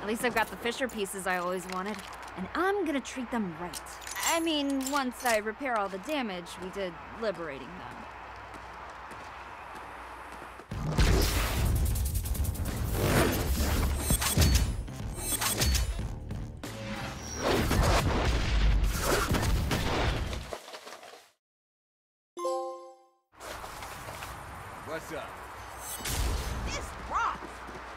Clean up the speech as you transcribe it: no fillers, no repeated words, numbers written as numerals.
At least I've got the Fisher pieces I always wanted, and I'm gonna treat them right. I mean, once I repair all the damage we did liberating them. What's up? This rocks!